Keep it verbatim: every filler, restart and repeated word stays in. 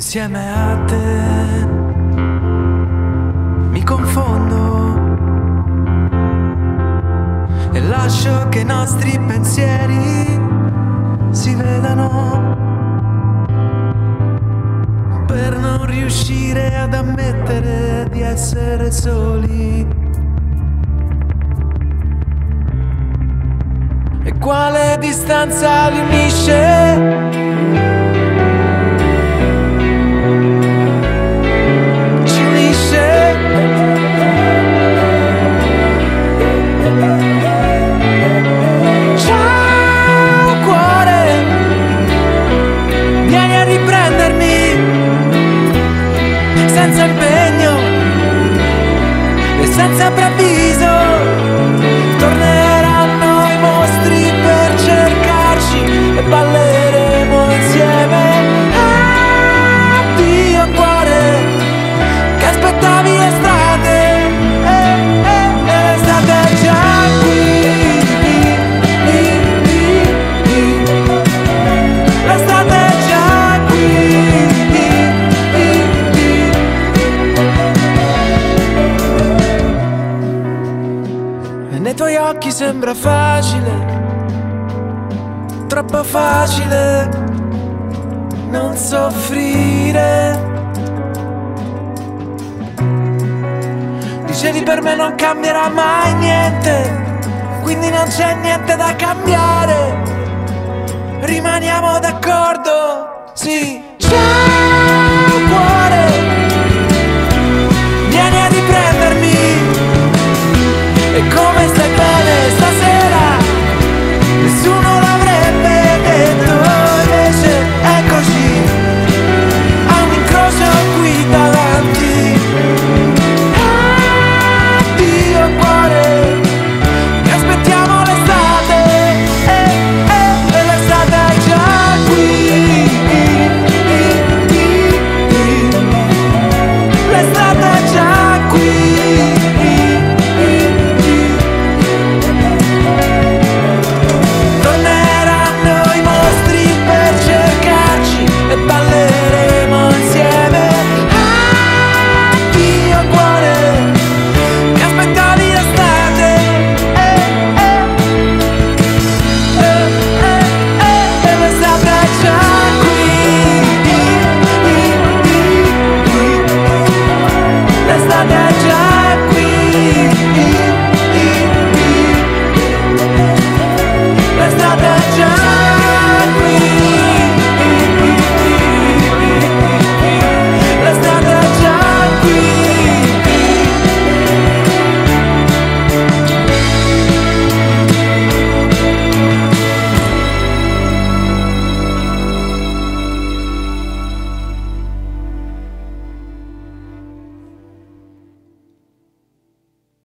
Insieme a te mi confondo e lascio che i nostri pensieri si vedano, per non riuscire ad ammettere di essere soli. E quale distanza li unisce? Senza impegno e senza preavviso torneranno i mostri per cercarci e balleremo insieme. Addio cuore, che aspettavi l'estate, e l'estate è già qui, l'estate è già qui. Nei tuoi occhi sembra facile, troppo facile non soffrire. Dicevi per me non cambierà mai niente, quindi non c'è niente da cambiare. Rimaniamo d'accordo, sì. Ciao cuore,